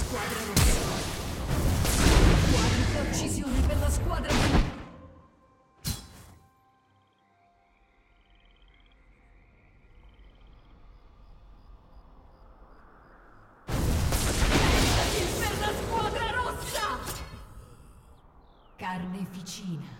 squadra rossa. Quanta uccisione per la squadra blu. Per la squadra rossa! Carneficina.